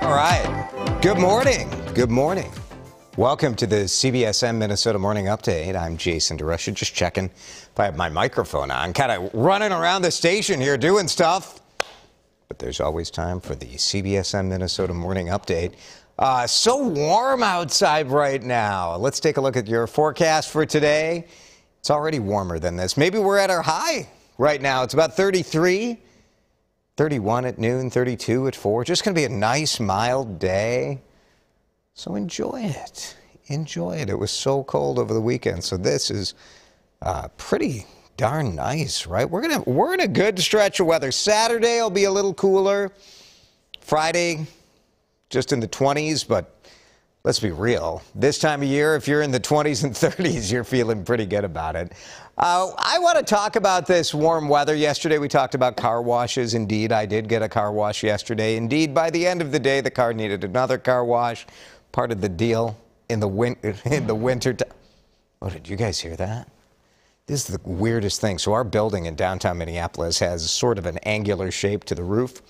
All right. Good morning. Good morning. Welcome to the CBSN Minnesota Morning Update. I'm Jason DeRusha, just checking if I have my microphone on. Kind of running around the station here doing stuff. But there's always time for the CBSN Minnesota Morning Update. So warm outside right now. Let's take a look at your forecast for today. It's already warmer than this. Maybe we're at our high right now. It's about 33. 31 at noon, 32 at 4. Just going to be a nice, mild day. So enjoy it. Enjoy it. It was so cold over the weekend. So this is pretty darn nice, right? We're in a good stretch of weather. Saturday will be a little cooler. Friday, just in the 20s, but let's be real. This time of year, if you're in the 20s and 30s, you're feeling pretty good about it. I want to talk about this warm weather. Yesterday, we talked about car washes. Indeed, I did get a car wash yesterday. Indeed, by the end of the day, the car needed another car wash. Part of the deal in the winter. Oh, did you guys hear that? This is the weirdest thing. So our building in downtown Minneapolis has sort of an angular shape to the roof.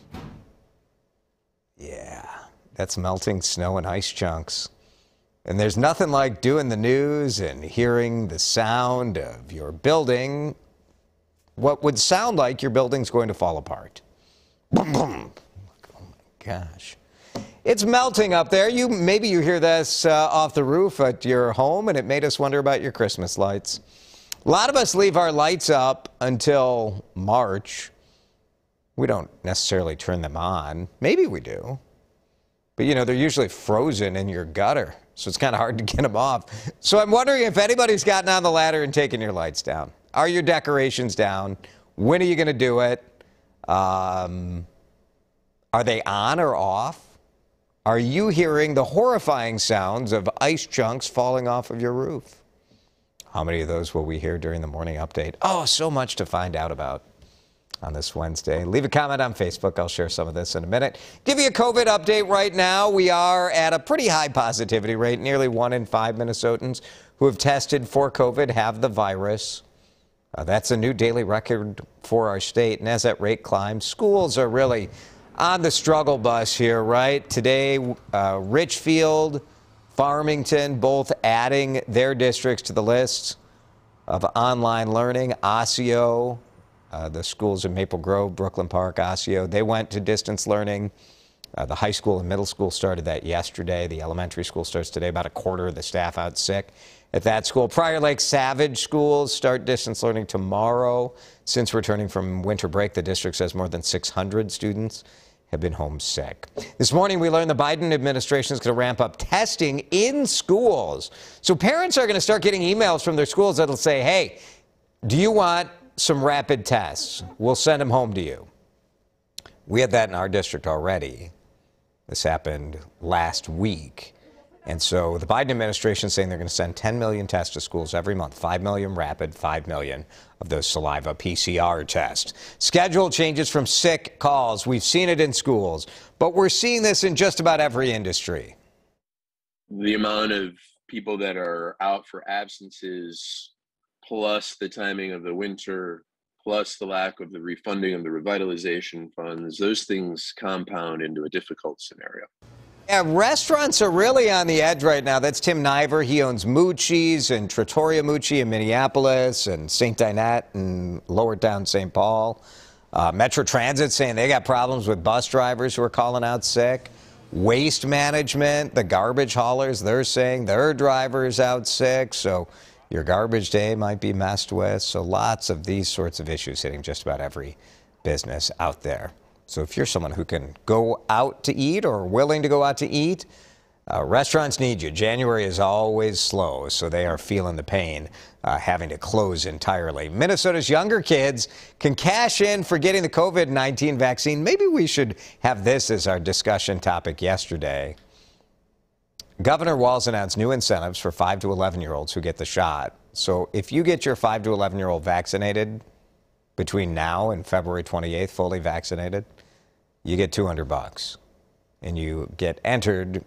Yeah, that's melting snow and ice chunks. And there's nothing like doing the news and hearing the sound of your building, what would sound like your building's going to fall apart. Boom, boom. Oh my gosh. It's melting up there. Maybe you hear this off the roof at your home, and it made us wonder about your Christmas lights. A lot of us leave our lights up until March. We don't necessarily turn them on. Maybe we do. But, you know, they're usually frozen in your gutter, so it's kind of hard to get them off. So I'm wondering if anybody's gotten on the ladder and taken your lights down. Are your decorations down? When are you going to do it? Are they on or off? Are you hearing the horrifying sounds of ice chunks falling off of your roof? How many of those will we hear during the morning update? Oh, so much to find out about on this Wednesday. Leave a comment on Facebook. I'll share some of this in a minute. Give you a COVID update right now. We are at a pretty high positivity rate. Nearly 1 in 5 Minnesotans who have tested for COVID have the virus. That's a new daily record for our state. And as that rate climbs, schools are really on the struggle bus here, right? Today, Richfield, Farmington, both adding their districts to the list of online learning. Osseo, the schools in Maple Grove, Brooklyn Park, Osseo, they went to distance learning. The high school and middle school started that yesterday. The elementary school starts today. About a quarter of the staff out sick at that school. Prior Lake Savage schools start distance learning tomorrow. Since returning from winter break, the district says more than 600 students have been home sick. This morning, we learned the Biden administration is going to ramp up testing in schools. So parents are going to start getting emails from their schools that'll say, hey, do you want some rapid tests? We'll send them home to you. We had that in our district already. This happened last week. And so the Biden administration is saying they're going to send 10 million tests to schools every month, 5 million rapid, 5 million of those saliva PCR tests. Schedule changes from sick calls. We've seen it in schools, but we're seeing this in just about every industry. The amount of people that are out for absences, plus the timing of the winter, plus the lack of the refunding of the revitalization funds, those things compound into a difficult scenario. Yeah, restaurants are really on the edge right now. That's Tim Niver. He owns Moochie's and Trattoria Moochie in Minneapolis and St. Dinette in Lower Town, St. Paul. Metro Transit saying they got problems with bus drivers who are calling out sick. Waste management, the garbage haulers, they're saying their drivers out sick. So your garbage day might be messed with. So lots of these sorts of issues hitting just about every business out there. So if you're someone who can go out to eat or willing to go out to eat, restaurants need you. January is always slow, so they are feeling the pain having to close entirely. Minnesota's younger kids can cash in for getting the COVID-19 vaccine. Maybe we should have this as our discussion topic yesterday. Governor Walz announced new incentives for 5 to 11-year-olds who get the shot. So if you get your 5 to 11-year-old vaccinated between now and February 28th, fully vaccinated, you get $200 and you get entered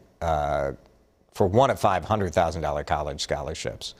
for one of $500,000 college scholarships.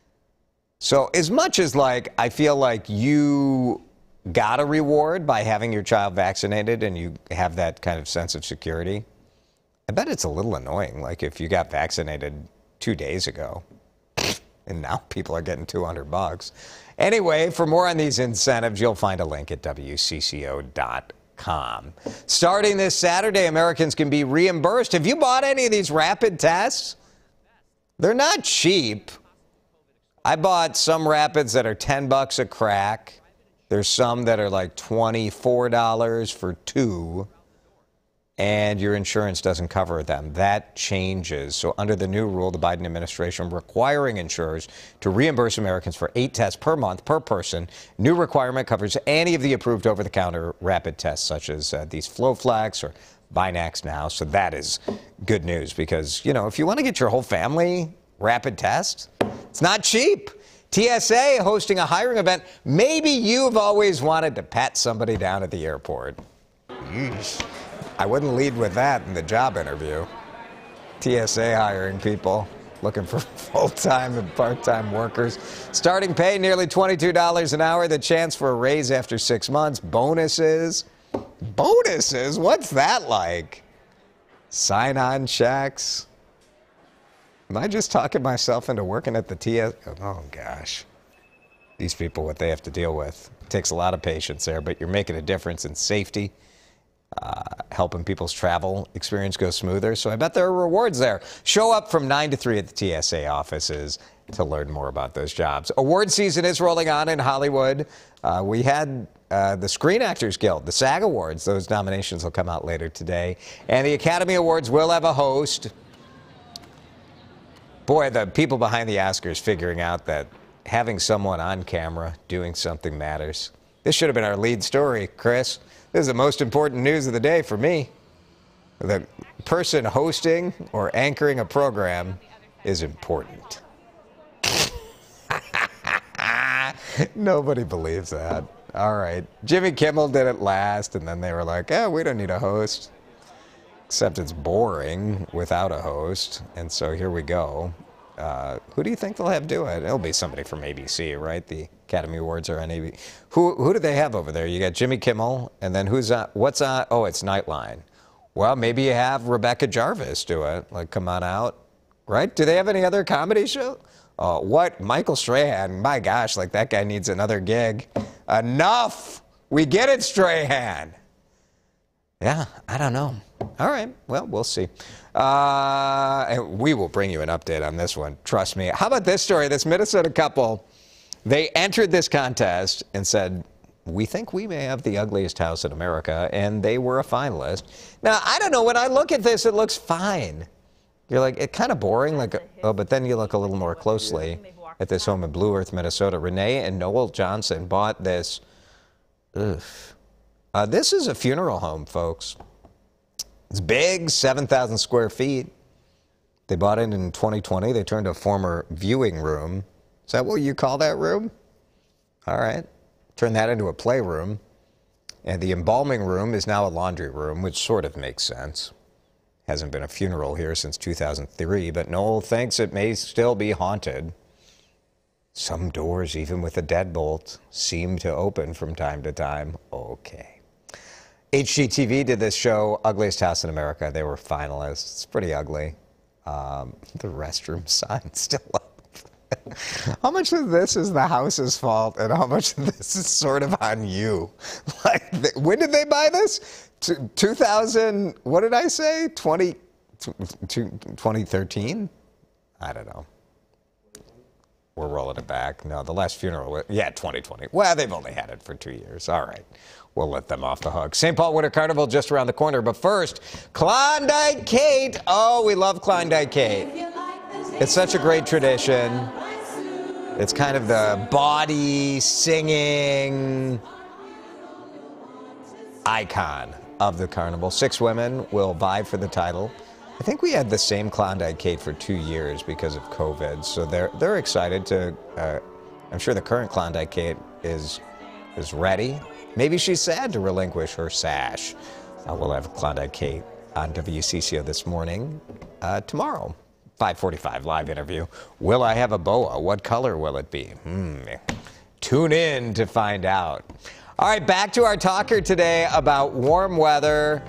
So as much as I feel like you got a reward by having your child vaccinated and you have that kind of sense of security, I bet it's a little annoying, like if you got vaccinated 2 days ago and now people are getting $200. Anyway, for more on these incentives, you'll find a link at WCCO.com. Starting this Saturday, Americans can be reimbursed. Have you bought any of these rapid tests? They're not cheap. I bought some rapids that are $10 a crack. There's some that are like $24 for 2. And your insurance doesn't cover them. That changes. So under the new rule, the Biden administration requiring insurers to reimburse Americans for 8 tests per month per person. New requirement covers any of the approved over-the-counter rapid tests, such as these FlowFlex or Binax now. So that is good news because, you know, if you want to get your whole family rapid test, it's not cheap. TSA hosting a hiring event. Maybe you've always wanted to pat somebody down at the airport. Yeesh. I wouldn't lead with that in the job interview. TSA hiring people, looking for full-time and part-time workers. Starting pay, nearly $22 an hour. The chance for a raise after 6 months. Bonuses. Bonuses? What's that like? Sign-on checks. Am I just talking myself into working at the TSA? Oh, gosh. These people, what they have to deal with. It takes a lot of patience there, but you're making a difference in safety. Helping people's travel experience go smoother. So I bet there are rewards there. Show up from 9 to 3 at the TSA offices to learn more about those jobs. Award season is rolling on in Hollywood. We had the Screen Actors Guild, the SAG Awards. Those nominations will come out later today. And the Academy Awards will have a host. Boy, the people behind the Oscars figuring out that having someone on camera doing something matters. This should have been our lead story, Chris. This is the most important news of the day for me. The person hosting or anchoring a program is important. Nobody believes that. All right. Jimmy Kimmel did it last, and then they were like, oh, we don't need a host. Except it's boring without a host. And so here we go. Who do you think they'll have do it? It'll be somebody from ABC, right? The Academy Awards are on ABC. Who do they have over there? You got Jimmy Kimmel, and then who's on? What's on? Oh, it's Nightline. Well, maybe you have Rebecca Jarvis do it. Like, come on out, right? Do they have any other comedy show? Oh, what? Michael Strahan. My gosh, like that guy needs another gig. Enough. We get it, Strahan. Yeah, I don't know. All right, well, we'll see. And we will bring you an update on this one. Trust me. How about this story? This Minnesota couple, they entered this contest and said, we think we may have the ugliest house in America, and they were a finalist. Now, I don't know. When I look at this, it looks fine. You're like, it's kind of boring. Like, oh, but then you look a little more closely at this home in Blue Earth, Minnesota. Renee and Noel Johnson bought this. Ugh. This is a funeral home, folks. It's big, 7,000 square feet. They bought it in 2020. They turned a former viewing room. Is that what you call that room? All right. Turn that into a playroom. And the embalming room is now a laundry room, which sort of makes sense. Hasn't been a funeral here since 2003, but Noel thinks it may still be haunted. Some doors, even with a deadbolt, seem to open from time to time. Okay. HGTV did this show, Ugliest House in America. They were finalists. It's pretty ugly. The restroom sign still up. How much of this is the house's fault and how much of this is sort of on you? Like, when did they buy this? 2000, what did I say? 2013? I don't know. We're rolling it back. No, the last funeral, yeah, 2020. Well, they've only had it for 2 years. All right. We'll let them off the hook. St. Paul Winter Carnival just around the corner. But first, Klondike Kate. Oh, we love Klondike Kate. It's such a great tradition. It's kind of the bawdy, singing icon of the carnival. 6 women will vie for the title. I think we had the same Klondike Kate for 2 years because of COVID. So they're excited to, I'm sure the current Klondike Kate is ready. Maybe she's sad to relinquish her sash. We'll have Klondike Kate on WCCO this morning. Tomorrow, 5:45 live interview. Will I have a boa? What color will it be? Tune in to find out. All right, back to our talker today about warm weather.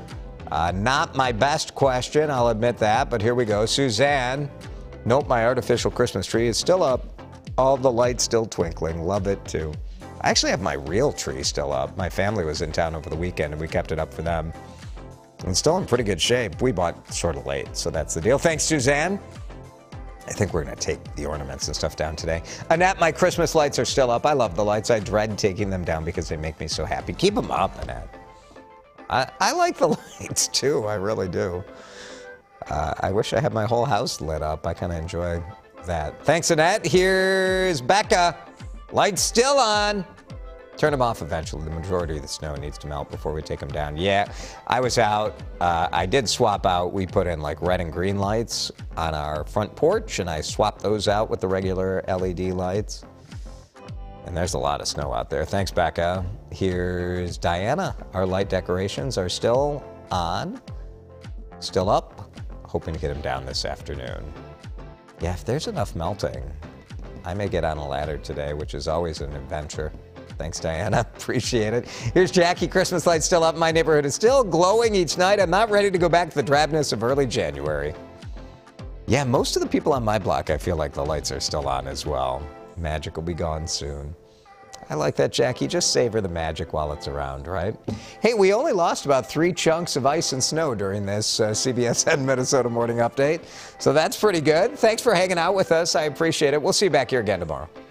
Not my best question, I'll admit that, but here we go. Suzanne, nope, my artificial Christmas tree is still up. All the lights still twinkling. Love it, too. I actually have my real tree still up. My family was in town over the weekend, and we kept it up for them. And still in pretty good shape. We bought sort of late, so that's the deal. Thanks, Suzanne. I think we're going to take the ornaments and stuff down today. Annette, my Christmas lights are still up. I love the lights. I dread taking them down because they make me so happy. Keep them up, Annette. I like the lights, too. I really do. I wish I had my whole house lit up. I kind of enjoy that. Thanks, Annette. Here's Becca. Lights still on. Turn them off eventually. The majority of the snow needs to melt before we take them down. Yeah, I was out. I did swap out. We put in like red and green lights on our front porch, and I swapped those out with the regular LED lights. And there's a lot of snow out there. Thanks, Becca. Here's Diana. Our light decorations are still on, still up. Hoping to get them down this afternoon. Yeah, if there's enough melting, I may get on a ladder today, which is always an adventure. Thanks, Diana. Appreciate it. Here's Jackie. Christmas lights still up. My neighborhood is still glowing each night. I'm not ready to go back to the drabness of early January. Yeah, most of the people on my block, I feel like the lights are still on as well. Magic will be gone soon. I like that, Jackie. Just savor the magic while it's around, right? Hey, we only lost about 3 chunks of ice and snow during this CBSN Minnesota Morning Update. So that's pretty good. Thanks for hanging out with us. I appreciate it. We'll see you back here again tomorrow.